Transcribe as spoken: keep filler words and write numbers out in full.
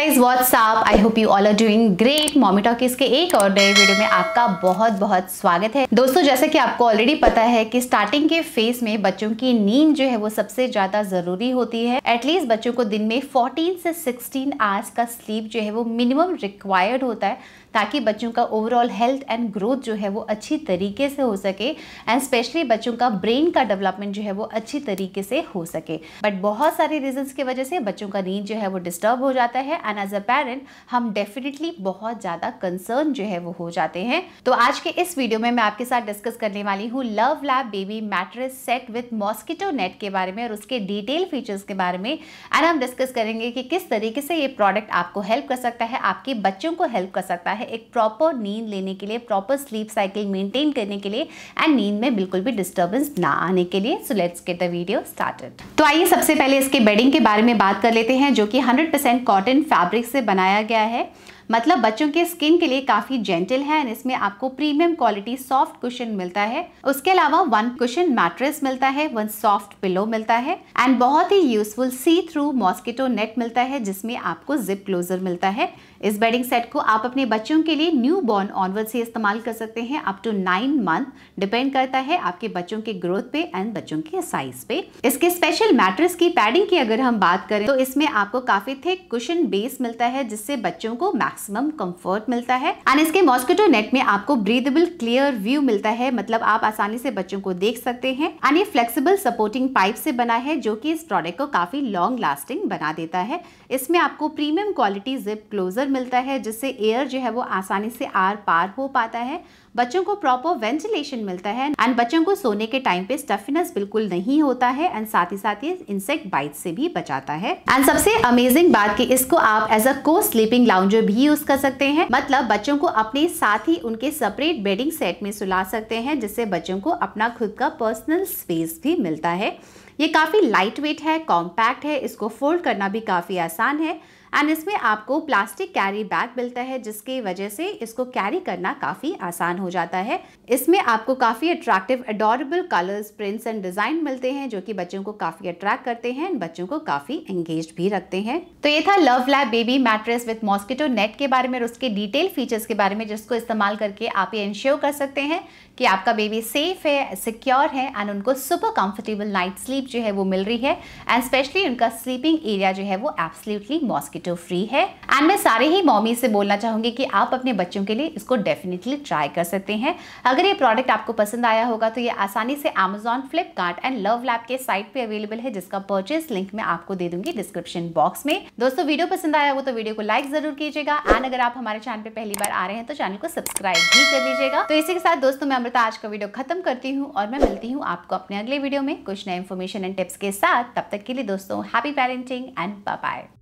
Guys what's up, I hope you all are doing great. Mommy talkies के एक और नए वीडियो में आपका बहुत बहुत स्वागत है। दोस्तों, जैसा कि आपको ऑलरेडी पता है कि स्टार्टिंग के फेज में बच्चों की नींद जो है वो सबसे ज्यादा जरूरी होती है। एटलीस्ट बच्चों को दिन में चौदह से सोलह आवर्स का स्लीप जो है वो मिनिमम रिक्वायर्ड होता है, ताकि बच्चों का ओवरऑल हेल्थ एंड ग्रोथ जो है वो अच्छी तरीके से हो सके एंड स्पेशली बच्चों का ब्रेन का डेवलपमेंट जो है वो अच्छी तरीके से हो सके। बट बहुत सारे रीजंस की वजह से बच्चों का नींद जो है वो डिस्टर्ब हो जाता है एंड एज अ पेरेंट हम डेफिनेटली बहुत ज्यादा कंसर्न जो है वो हो जाते हैं। तो आज के इस वीडियो में मैं आपके साथ डिस्कस करने वाली हूँ Love Lab baby mattress set with mosquito net के बारे में और उसके डिटेल फीचर्स के बारे में। एंड हम डिस्कस करेंगे कि किस तरीके से ये प्रोडक्ट आपको हेल्प कर सकता है, आपके बच्चों को हेल्प कर सकता है एक प्रॉपर नींद लेने के लिए, प्रॉपर स्लीप साइकिल मेंटेन करने के लिए एंड नींद में बिल्कुल भी डिस्टर्बेंस ना आने के लिए। So let's get the video started. तो आइए सबसे पहले इसके बेडिंग के बारे में बात कर लेते हैं, जो कि हंड्रेड परसेंट कॉटन फैब्रिक से बनाया गया है। मतलब बच्चों के स्किन के लिए काफी जेंटल है एंड इसमें आपको प्रीमियम क्वालिटी सॉफ्ट कुशन मिलता है। उसके अलावा वन कुशन मैट्रेस मिलता है, वन सॉफ्ट पिलो मिलता है एंड बहुत ही useful see through mosquito net मिलता है, जिसमें आपको जिप क्लोजर मिलता है। इस बेडिंग सेट को आप अपने बच्चों के लिए न्यू बॉर्न ऑनवर्ड से इस्तेमाल कर सकते हैं up to nine month. Depend करता है आपके बच्चों के ग्रोथ पे एंड बच्चों के साइज पे। इसके स्पेशल मैट्रेस की पैडिंग की अगर हम बात करें तो इसमें आपको काफी थिक कुशन बेस मिलता है, जिससे बच्चों को मैक्सिमम कंफर्ट मिलता है। एंड इसके मॉस्किटो नेट में आपको ब्रीदेबल क्लियर व्यू मिलता है, मतलब आप आसानी से बच्चों को देख सकते हैं। एंड ये फ्लेक्सिबल सपोर्टिंग पाइप से बना है, जो कि इस प्रोडक्ट को काफी लॉन्ग लास्टिंग बना देता है। इसमें आपको प्रीमियम क्वालिटी जिप क्लोजर मिलता है, जिससे एयर जो है वो आसानी से आर पार हो पाता है। बच्चों को प्रॉपर वेंटिलेशन मिलता है एंड बच्चों को सोने के टाइम पे स्टफिनेस बिल्कुल नहीं होता है एंड साथ ही साथ ये इंसेक्ट बाइट से भी बचाता है। एंड सबसे अमेजिंग बात कि इसको आप एज अ को स्लीपिंग लाउंजर भी यूज कर सकते हैं, मतलब बच्चों को अपने साथ ही उनके सेपरेट बेडिंग सेट में सुला सकते हैं, जिससे बच्चों को अपना खुद का पर्सनल स्पेस भी मिलता है। ये काफी लाइट वेट है, कॉम्पैक्ट है, इसको फोल्ड करना भी काफी आसान है एंड इसमें आपको प्लास्टिक कैरी बैग मिलता है, जिसकी वजह से इसको कैरी करना काफी आसान हो जाता है। इसमें आपको काफी attractive adorable colours, prints and design मिलते हैं, जो कि बच्चों को काफी अट्रैक्ट करते हैं, बच्चों को काफी एंगेज भी रखते हैं। तो ये था Love Lab baby mattress with mosquito net के बारे में और उसके डिटेल फीचर्स के बारे में, जिसको इस्तेमाल करके आप ये इंश्योर कर सकते हैं कि आपका बेबी सेफ है, सिक्योर है एंड उनको सुपर कंफर्टेबल नाइट स्लीप जो है वो मिल रही है एंड स्पेशली उनका स्लीपिंग एरिया जो है वो एब्सोल्युटली मॉस्किटो फ्री है। एंड मैं सारे ही मॉमी से बोलना चाहूंगी कि आप अपने बच्चों के लिए इसको डेफिनेटली ट्राई कर सकते हैं। अगर ये प्रोडक्ट आपको पसंद आया होगा तो ये आसानी से Amazon, Flipkart and Love Lab के साइट पे अवेलेबल है, जिसका परचेज लिंक मैं आपको दे दूंगी डिस्क्रिप्शन बॉक्स में। दोस्तों, वीडियो पसंद आया हो तो वीडियो को लाइक जरूर कीजिएगा एंड अगर आप हमारे चैनल पे पहली बार आ रहे हैं तो चैनल को सब्सक्राइब भी कर लीजिएगा। तो इसी के साथ दोस्तों मैं अमृता आज का वीडियो खत्म करती हूँ और मैं मिलती हूँ आपको अपने अगले वीडियो में कुछ नए इन्फॉर्मेशन एंड टिप्स के साथ। तब तक के लिए दोस्तों happy parenting and bye bye.